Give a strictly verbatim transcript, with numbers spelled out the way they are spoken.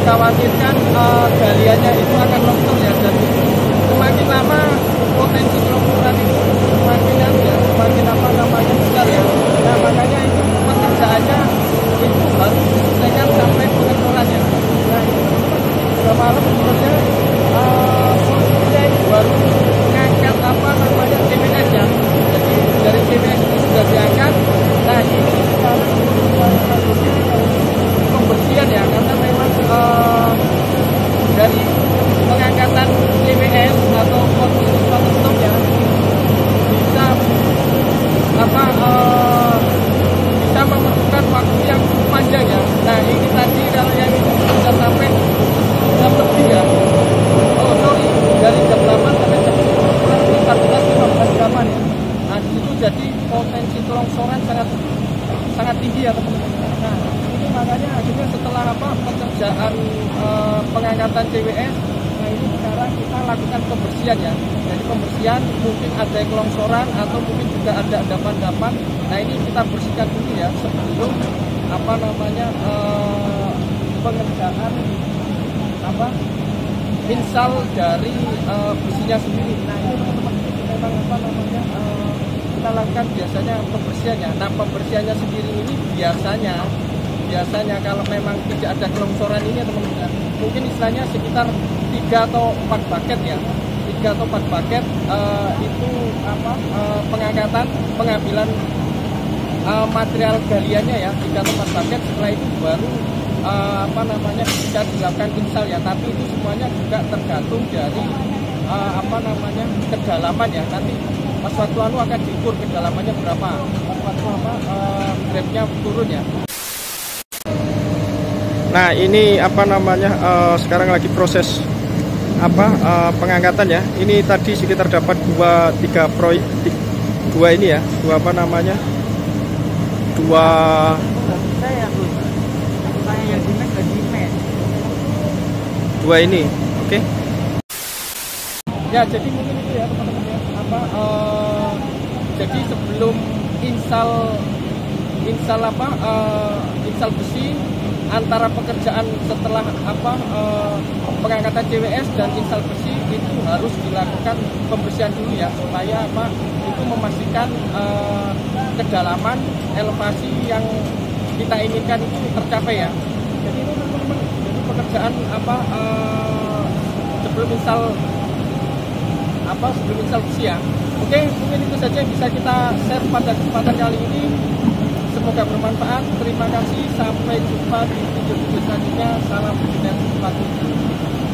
dikhawatirkan uh, galiannya itu akan longsor ya, dan semakin lama potensi longsoran itu semakin ya, semakin apa namanya besar ya. Nah makanya itu pekerjaannya itu harus diselesaikan sampai pengecorannya. Nah itu sudah malam sebenarnya uh, posisinya ini baru mengangkat apa namanya C P S ya. Jadi dari C P S itu sudah diangkat. Nah ini sekarang pembersihan ya, karena memang uh, dari pengangkatan C P S atau posisi stop ya bisa apa uh, bisa memerlukan waktu yang panjang ya. Nah ini tadi kalau yang ini sudah sampai jam lebih ya. Oh sorry, dari jam delapan sampai jam empat belas lima belas jaman ya. Nah di situ jadi potensi kelongsoran sangat sangat tinggi ya teman-teman. Nah ini makanya akhirnya setelah apa pekerjaan uh, pengangkatan C W S, nah ini sekarang kita lakukan pembersihan ya. Jadi pembersihan mungkin ada kelongsoran atau mungkin juga ada endapan-endapan. Nah ini kita bersihkan dulu ya sebelum apa namanya uh, pengerjaan apa install dari uh, besinya sendiri. Nah ini teman-teman memang apa namanya uh, kita lakukan biasanya pembersihannya. Nah pembersihannya sendiri ini biasanya biasanya kalau memang tidak ada kelongsoran ini teman-teman, mungkin istilahnya sekitar tiga atau empat bucket ya, tiga atau empat bucket uh, itu apa uh, pengangkatan pengambilan uh, material galiannya ya, tiga atau empat bucket. Setelah itu baru uh, apa namanya bisa dilakukan install ya, tapi itu semuanya juga tergantung dari uh, apa namanya kedalaman ya. Nanti pas waktu anu akan diukur kedalamannya berapa, pas waktu apa uh, grade-nya turun ya. Nah ini apa namanya uh, sekarang lagi proses apa uh, pengangkatan ya. Ini tadi sekitar dapat dua tiga proyek dua ini ya, dua apa namanya dua dua ini oke okay. Ya jadi mungkin itu ya teman-teman ya, apa uh, jadi sebelum install install apa uh, install besi, antara pekerjaan setelah apa uh, pengangkatan C W S dan install besi itu harus dilakukan pembersihan dulu ya, supaya apa itu memastikan uh, kedalaman elevasi yang kita inginkan itu tercapai ya. Jadi ini teman-teman, jadi pekerjaan apa uh, sebelum install apa sebelum install besi ya. Oke, mungkin itu saja yang bisa kita share pada kesempatan kali ini. Semoga bermanfaat. Terima kasih. Sampai jumpa di video-video selanjutnya. Salam dan sepatu.